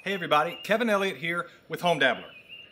Hey everybody, Kevin Elliott here with HomeDabbler.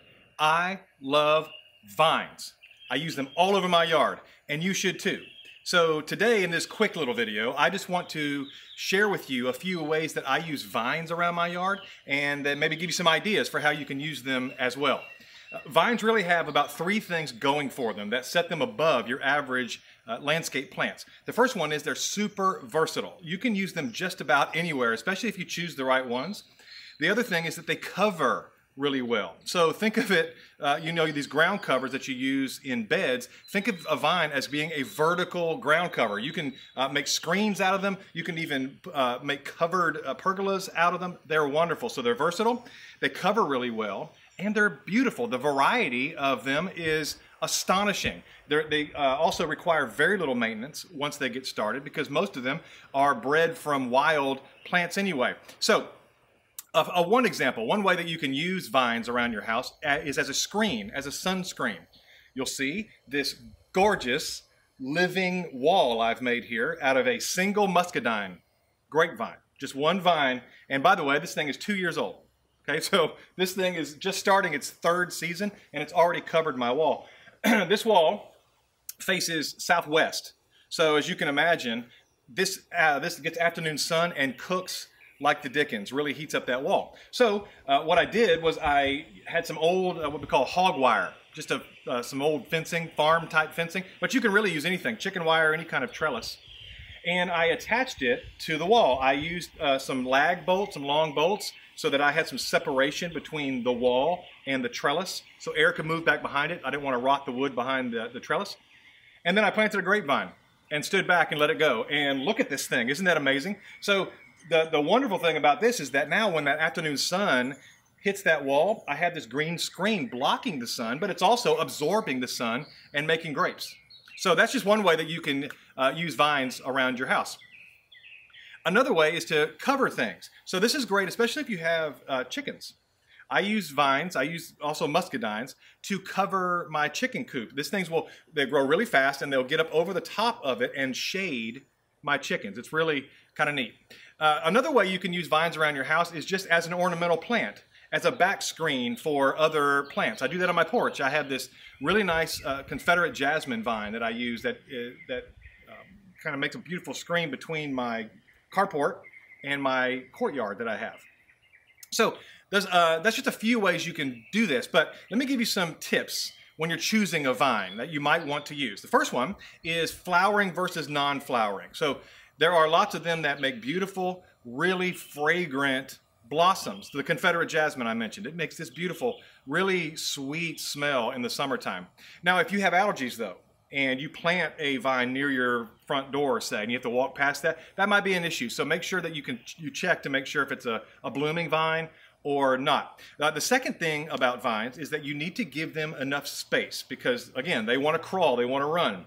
I love vines. I use them all over my yard, and you should too. So today in this quick little video, I just want to share with you a few ways that I use vines around my yard and then maybe give you some ideas for how you can use them as well. Vines really have about three things going for them that set them above your average landscape plants. The first one is they're super versatile. You can use them just about anywhere, especially if you choose the right ones. The other thing is that they cover really well. So think of it, these ground covers that you use in beds, think of a vine as being a vertical ground cover. You can make screens out of them. You can even make covered pergolas out of them. They're wonderful. So they're versatile, they cover really well, and they're beautiful. The variety of them is astonishing. They also require very little maintenance once they get started because most of them are bred from wild plants anyway. So one example, one way that you can use vines around your house is as a screen, as a sunscreen. You'll see this gorgeous living wall I've made here out of a single muscadine grapevine, just one vine. And by the way, this thing is 2 years old. Okay, so this thing is just starting its third season and it's already covered my wall. This wall faces southwest. So as you can imagine, this gets afternoon sun and cooks like the dickens, really heats up that wall. So what I did was I had some old, what we call hog wire, just some old fencing, farm type fencing, but you can really use anything, chicken wire, any kind of trellis. And I attached it to the wall. I used some lag bolts, some long bolts, so that I had some separation between the wall and the trellis, so air could move back behind it. I didn't want to rot the wood behind the trellis. And then I planted a grapevine and stood back and let it go. And look at this thing, isn't that amazing? So the wonderful thing about this is that now when that afternoon sun hits that wall, I have this green screen blocking the sun, but it's also absorbing the sun and making grapes. So that's just one way that you can use vines around your house. Another way is to cover things. So this is great, especially if you have chickens. I use vines, I use also muscadines to cover my chicken coop. These things they grow really fast and they'll get up over the top of it and shade my chickens. It's really kind of neat. Another way you can use vines around your house is just as an ornamental plant, as a back screen for other plants. I do that on my porch. I have this really nice Confederate jasmine vine that I use that kind of makes a beautiful screen between my carport and my courtyard that I have. So that's just a few ways you can do this, but let me give you some tips when you're choosing a vine that you might want to use. The first one is flowering versus non-flowering. So there are lots of them that make beautiful, really fragrant blossoms. The Confederate jasmine I mentioned, it makes this beautiful, really sweet smell in the summertime. Now, if you have allergies though, and you plant a vine near your front door, say, and you have to walk past that, that might be an issue. So make sure that you check to make sure if it's a blooming vine or not. The second thing about vines is that you need to give them enough space because, again, they want to crawl, they want to run.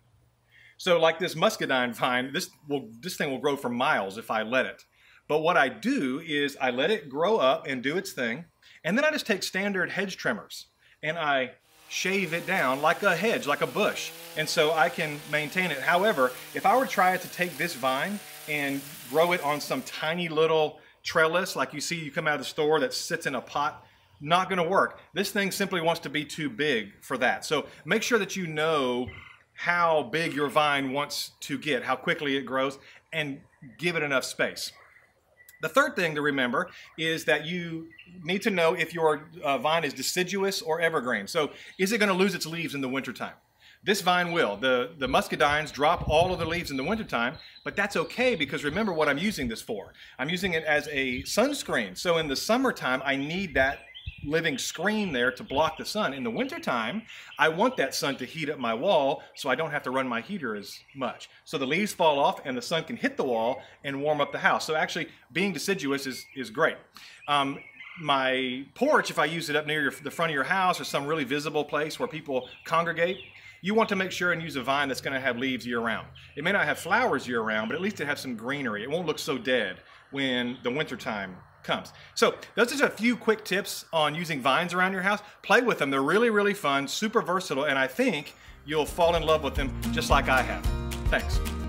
So like this muscadine vine, this thing will grow for miles if I let it. But what I do is I let it grow up and do its thing, and then I just take standard hedge trimmers and I shave it down like a hedge, like a bush, and so I can maintain it. However, if I were to try to take this vine and grow it on some tiny little trellis like you come out of the store that sits in a pot, not going to work. This thing simply wants to be too big for that. So make sure that you know how big your vine wants to get, how quickly it grows, and give it enough space. The third thing to remember is that you need to know if your vine is deciduous or evergreen. So is it going to lose its leaves in the wintertime? This vine will. The muscadines drop all of the leaves in the wintertime, but that's okay because remember what I'm using this for. I'm using it as a sunscreen. So in the summertime, I need that living screen there to block the sun. In the wintertime, I want that sun to heat up my wall so I don't have to run my heater as much. So the leaves fall off and the sun can hit the wall and warm up the house. So actually being deciduous is great. My porch, if I use it up near the front of your house or some really visible place where people congregate, you want to make sure and use a vine that's going to have leaves year-round. It may not have flowers year-round, but at least it has some greenery. It won't look so dead when the wintertime comes. So those are just a few quick tips on using vines around your house. Play with them. They're really, really fun, super versatile, and I think you'll fall in love with them just like I have. Thanks.